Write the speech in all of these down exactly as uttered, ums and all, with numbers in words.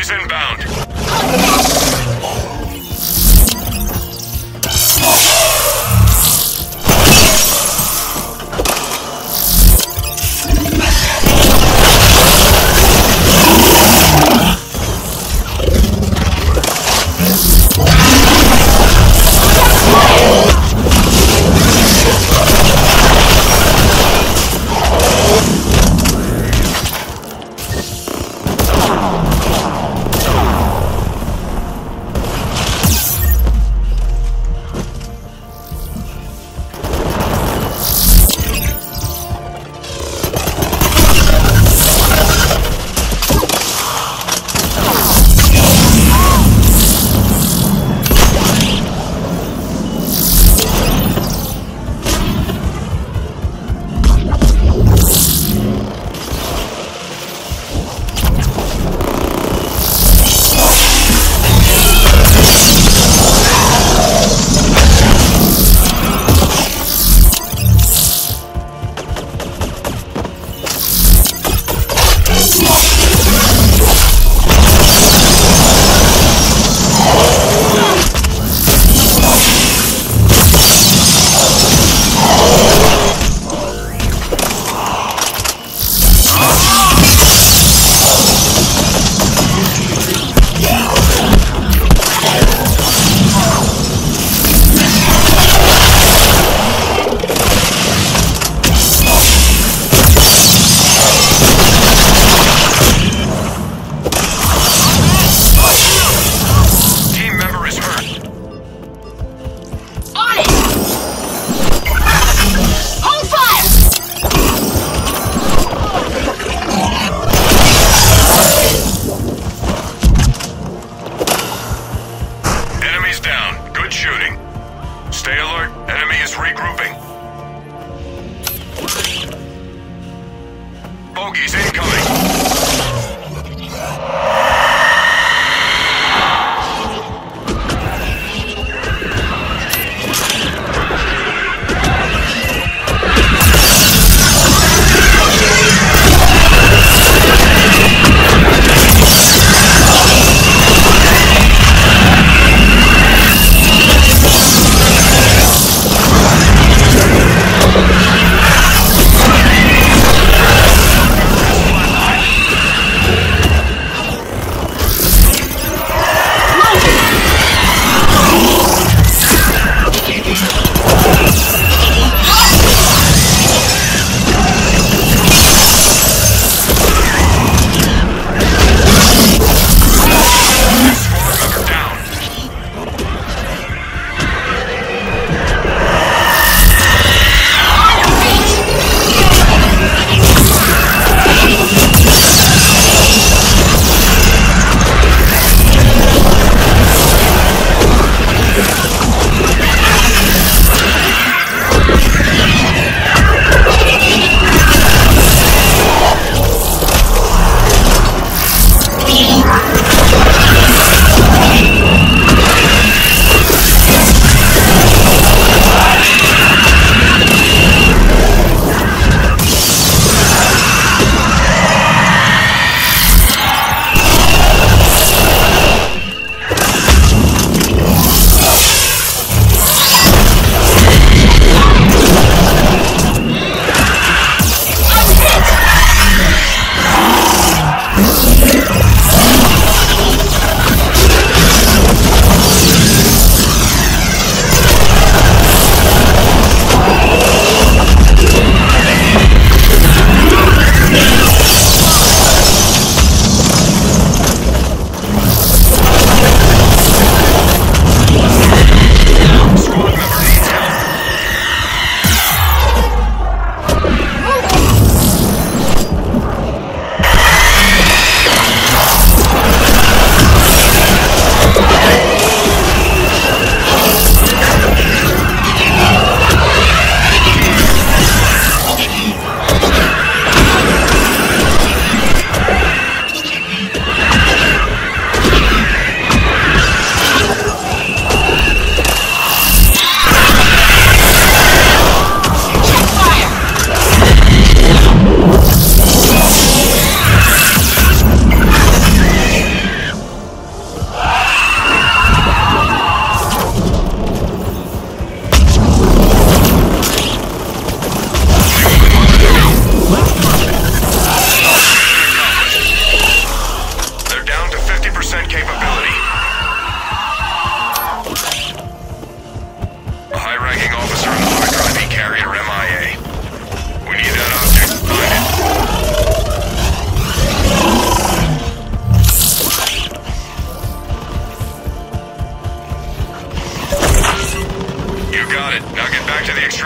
Batteries inbound.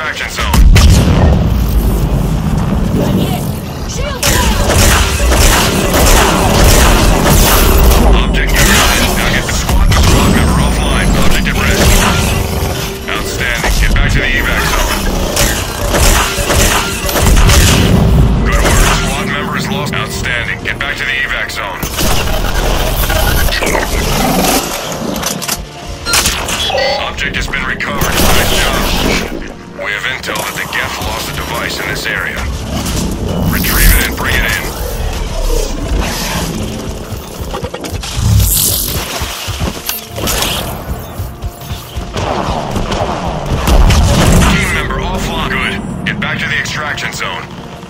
extraction zone. Object neutralized. Now get the squad and squad member offline. Object at rest. Outstanding. Get back to the evac zone. Good work. Squad member is lost. Outstanding. Get back to the evac zone. Object has been recovered. Nice job. We have intel that the Geth lost a device in this area. Retrieve it and bring it in. Team member offline. Good. Get back to the extraction zone.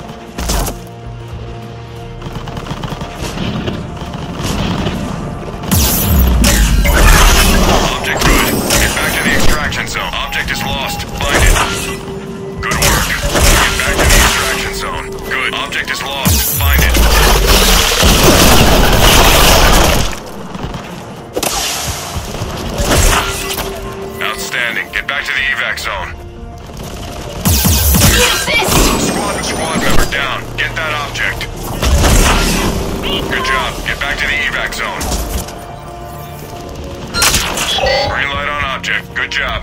Object good. Get back to the extraction zone. Object is lost. Find it. Good work. Get back to the extraction zone. Good. Object is lost. Find it. Outstanding. Get back to the evac zone. Squad and squad member down. Get that object. Good job. Get back to the evac zone. Green light on object. Good job.